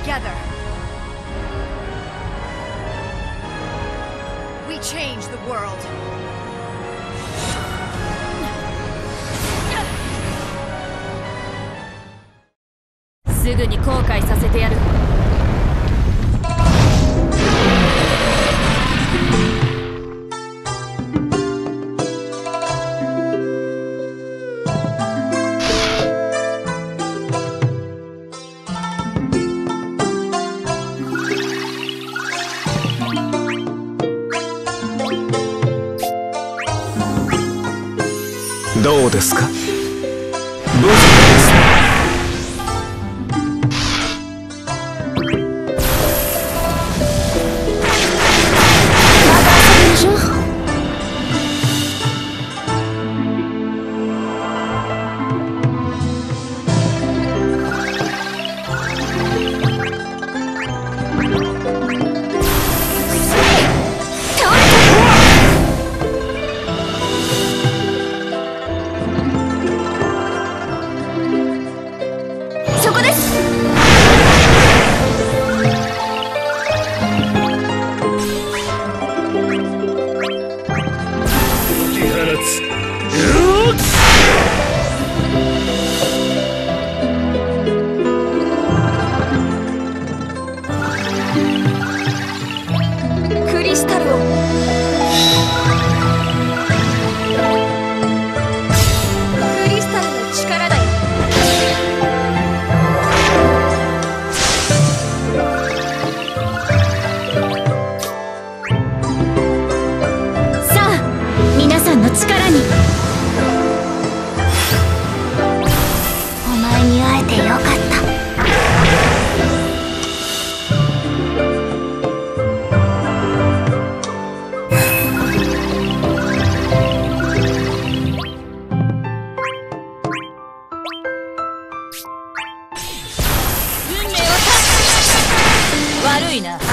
together. We change the world. すぐに後悔させてやる。 どうですか？どうです悪いな。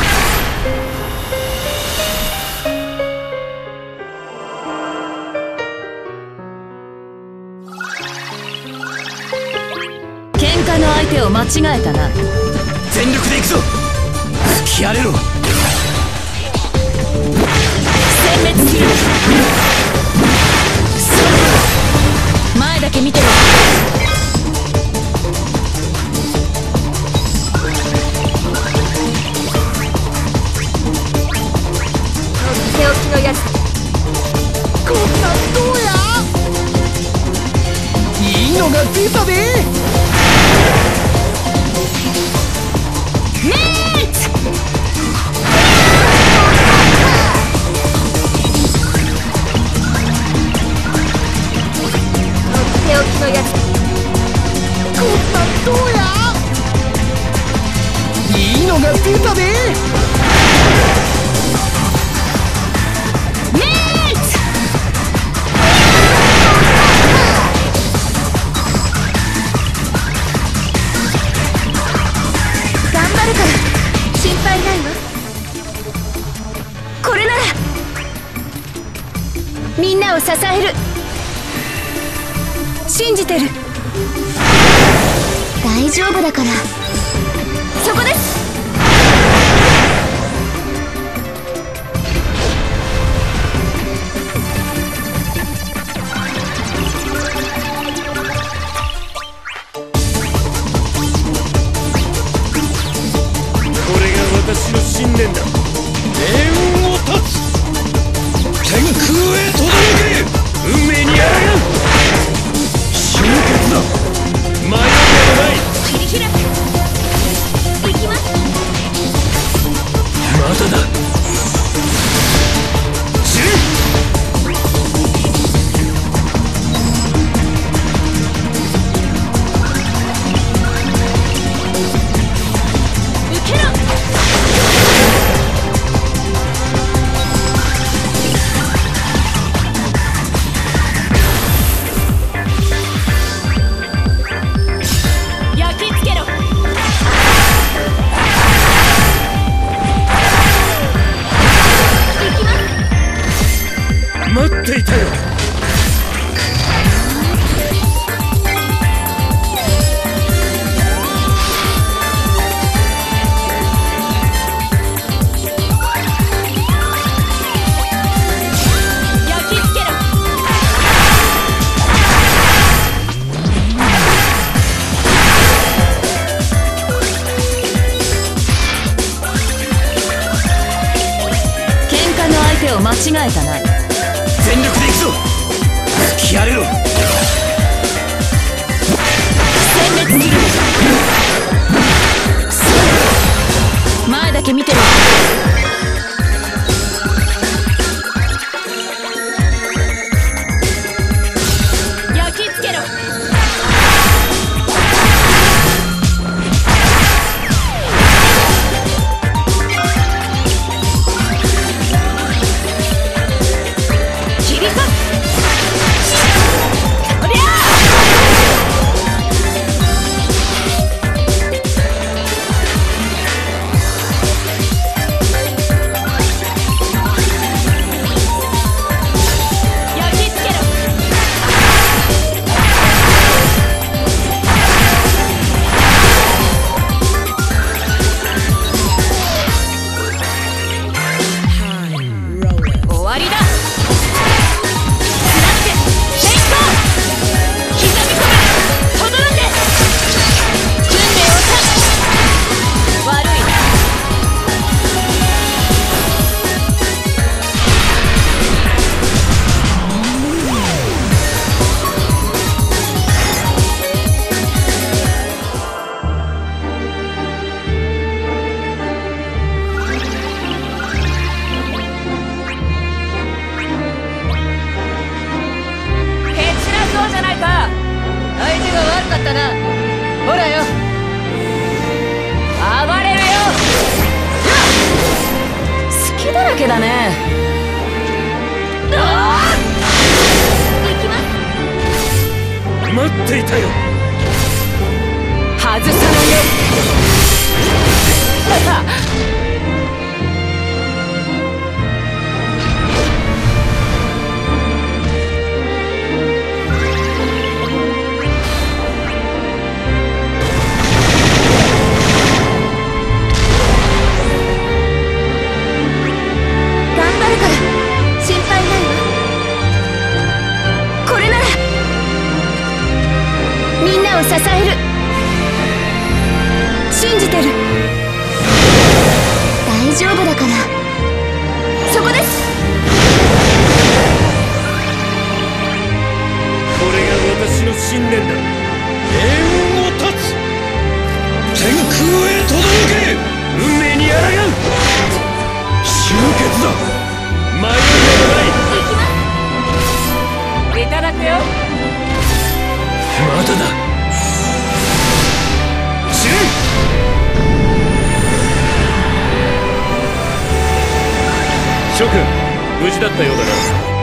喧嘩の相手を間違えたな。 全力で行くぞ。吹き荒れろ。 殲滅する。前だけ見てろ。 手置きのやつ。 こんなんどうや。いいのが出たで。 手置きのやつ。 こんなんどうや。いいのが出たで。 みんなを支える。信じてる。大丈夫だから。そこです。 これが私の信念だ。命運を断つ。天空へ届け。運命にあらがう。終結だ。迷いなどない。 切り開く。行きます。 まだだ。死ね。 受けろ。 えたな。 全力で行くぞ。吹き荒れろ。 殲滅する。前だけ見てろ。焼き付けろ。切り裂く。おりゃ焼き付けろ。終わりだ。スラッシュ先行。刻み込め。とどろけ。訓練をた。悪いな。ケチなそうじゃないか。相手が悪かったな。ほらよ、暴れるよ。好きだらけだね。 行きます。 待っていたよ。 外さないよ。 頑張るから心配ないわ。これならみんなを支える。信じてる。大丈夫だから。そこです。 これが私の信念だ。命運を断つ。天空へ届け。運命に抗う。終結だ。迷いなどない。 行きます。 いただくよ。 まだだ。死ね。諸君、無事だったようだな。